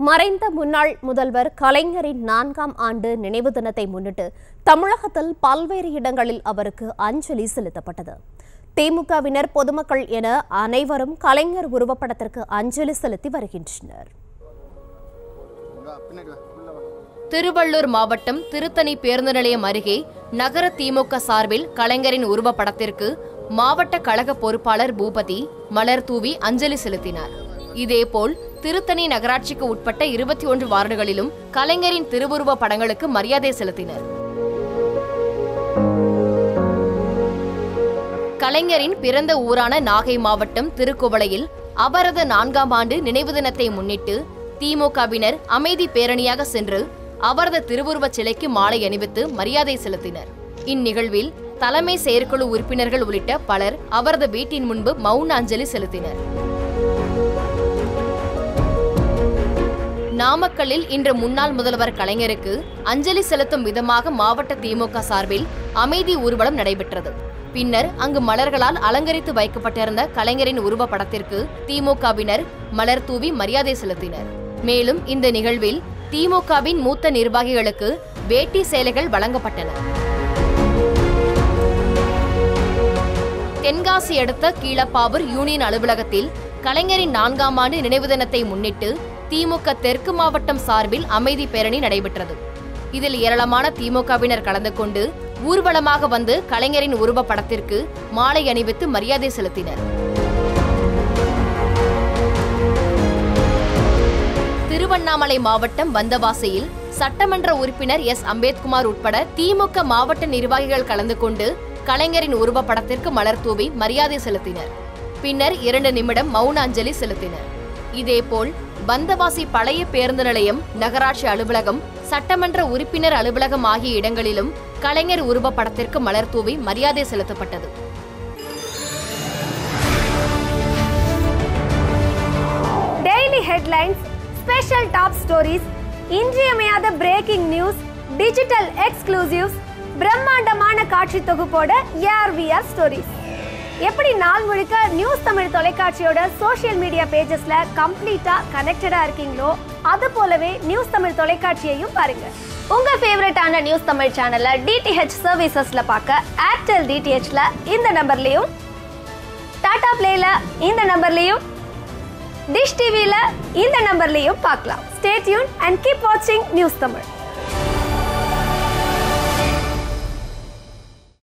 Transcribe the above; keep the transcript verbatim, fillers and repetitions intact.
மறைந்த முன்னாள் முதல்வர் கலைஞரின் நான்காம் ஆண்டு நினைவு தினத்தை முன்னிட்டு தமிழகத்தில் பல்வேறு இடங்களில் அவருக்கு அஞ்சலி செலுத்தப்பட்டது. திமுகவினர், பொதுமக்கள் என அனைவரும் கலைஞர் உருவப்படத்திற்கு அஞ்சலி செலுத்தி வருகின்றனர். திருவள்ளூர் மாவட்டம் திருத்தணி பேருந்து நிலையம் அருகே நகர திமுக சார்பில் கலைஞரின் உருவப்படத்திற்கு மாவட்ட கழக பொறுப்பாளர் பூபதி மலர் தூவி அஞ்சலி செலுத்தினார். இதேபோல் திருத்தணி நகராட்சிக்கு உட்பட்ட இருபத்தி ஒன்று வார்டுகளிலும் கலைஞரின் திருவுருவ படங்களுக்கு மரியாதை செலுத்தினர். கலைஞரின் பிறந்த ஊரான நாகை மாவட்டம் திருக்குவளையில் அவரது நான்காம் ஆண்டு நினைவு தினத்தை முன்னிட்டு திமுகவினர் அமைதி பேரணியாக சென்று அவரது திருவுருவச் சிலைக்கு மாலை அணிவித்து மரியாதை செலுத்தினர். இந்நிகழ்வில் தலைமை செயற்குழு உறுப்பினர்கள் உள்ளிட்ட பலர் அவரது வீட்டின் முன்பு மௌன அஞ்சலி செலுத்தினர். நாமக்கல்லில் இன்று முன்னாள் முதல்வர் கலைஞருக்கு அஞ்சலி செலுத்தும் விதமாக மாவட்ட திமுக சார்பில் அமைதி ஊர்வலம் நடைபெற்றது. பின்னர் அங்கு மலர்களால் அலங்கரித்து வைக்கப்பட்டிருந்த கலைஞரின் உருவப்படத்திற்கு திமுகவினர் மலர் தூவி மரியாதை செலுத்தினர். மேலும் இந்த நிகழ்வில் திமுகவின் மூத்த நிர்வாகிகளுக்கு வேட்டி சேலைகள் வழங்கப்பட்டன. தென்காசி அடுத்த கீழப்பாவூர் யூனியன் அலுவலகத்தில் கலைஞரின் நான்காம் ஆண்டு நினைவு தினத்தை முன்னிட்டு திமுக தெற்கு மாவட்டம் சார்பில் அமைதி பேரணி நடைபெற்றது. இதில் ஏராளமான திமுகவினர் கலந்து கொண்டு ஊர்வலமாக வந்து கலைஞரின் உருவப்படத்திற்கு மாலை அணிவித்து மரியாதை செலுத்தினர். திருவண்ணாமலை மாவட்டம் வந்தவாசியில் சட்டமன்ற உறுப்பினர் எஸ் அம்பேத்குமார் உட்பட திமுக மாவட்ட நிர்வாகிகள் கலந்து கொண்டு கலைஞரின் உருவப்படத்திற்கு மலர் தூவி மரியாதை செலுத்தினர். பின்னர் இரண்டு நிமிடம் மௌன அஞ்சலி செலுத்தினர். இதேபோல் வந்தவாசி பழைய பேருந்து நிலையம், நகராட்சி அலுவலகம், சட்டமன்ற உறுப்பினர் அலுவலகம் ஆகிய இடங்களிலும் கலைஞர் உருவப்படத்திற்கு மலர் தூவி மரியாதை செலுத்தப்பட்டது. Daily headlines, special top stories, இன்றியமையாத பிரேக்கிங் நியூஸ், டிஜிட்டல் எக்ஸ்க்ளூசிவ்ஸ், பிரம்மாண்டமான காட்சி தொகுப்போட ஏஆர்விஆர் ஸ்டோரிஸ். எப்படி நாள் முழுக்க நியூஸ் தமிழ் தொலைக்காட்சியோட சோஷியல் மீடியா பேஜஸ்ல கம்ப்ளீட்டா கனெக்டடா இருக்கீங்களோ, அது போலவே நியூஸ் தமிழ் தொலைக்காட்சியையும் பாருங்க. உங்க ஃபேவரட்டான நியூஸ் தமிழ் சேனலை டிடிஹெச் சர்வீசஸ்ல பார்க்க ஏர்டெல் டிடிஹெச்ல இந்த நம்பர்லயும், டாடா பிளேல இந்த நம்பர்லயும், டிஷ் டிவில இந்த நம்பர்லயும் பார்க்கலாம். ஸ்டே டியூன் அண்ட் கீப் வாட்சிங் நியூஸ் தமிழ்.